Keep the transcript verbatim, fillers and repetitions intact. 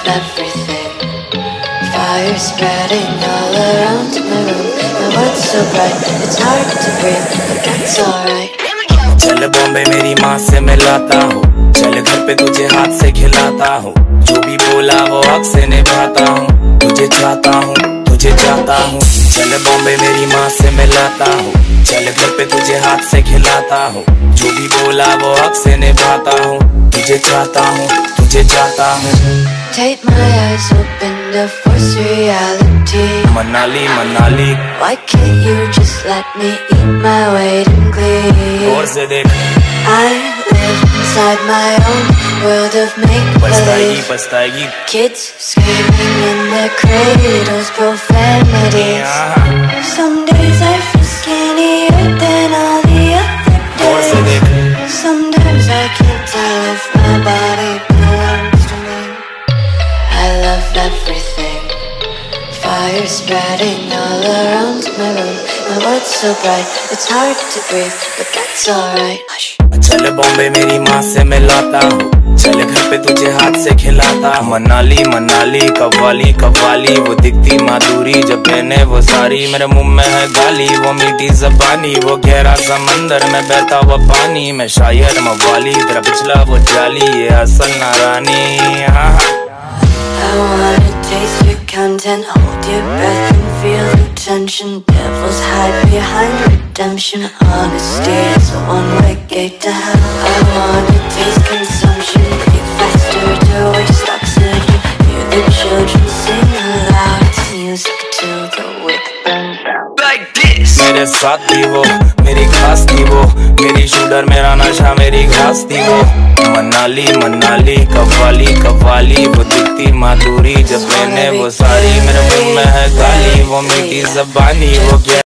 everything. Fire spreading all around my room. My world's so bright, it's hard to breathe, but that's alright. चल बॉम्बे मेरी माँ से मिलाता हूँ, चल घर पे तुझे हाथ से खिलाता हूँ, जो भी बोला वो हक से निभाता हूँ, तुझे चाहता हूँ तुझे चाहता हूँ। चल बॉम्बे मेरी माँ से मिलाता हूँ, चल घर पे तुझे हाथ से खिलाता हूँ, जो भी बोला वो हक से निभाता हूँ, तुझे चाहता हूँ तुझे चाहता हूँ। Take my eyes open to force reality. Manali Manali, why can't you just let me eat my weight in glee? गौर से देख, I live inside my own world of make-believe. पछताएगी पछताएगी, kids screaming in their cradles, profanity. Some days I feel skinnier than all the other गौर से days. देख, Sometimes I can't tell if my body belongs to me. I love everything. Fire spreading all around my room. My world's so bright, it's hard to breathe, but that's alright. Hush. चल बॉम्बे मेरी माँ से मिलाता हूँ, चल घर पे तुझे हाथ से खिलाता हूँ। मनाली मनाली, कव्वाली कव्वाली, वो दिखती माधुरी जब पहने वो सारी, मेरे मुंह में है गाली, वो मीठी ज़बानी, वो गहरा समंदर में बहता हुआ पानी, मैं शायर मवाली, तेरा पिछला वो जाली, ये असल नारानी। हाँ I wanna taste your content, hold your breath and feel the tension. Devils hide behind redemption. Honesty is a one-way gate to hell. I wanna taste consumption, breathe faster to waste oxygen. Hear the children sing aloud, it's music till the wick burns out. Like this. मेरे साथ थी वो, मेरी खास थी वो, मेरी shooter मेरा नशा मेरी घास थी वो। मनाली मनाली, कव्वाली कव्वाली, वो दिखती माधुरी जब मैंने वो सारी, मेरे मुंह में है गाली, वो मीठी ज़बानी, वो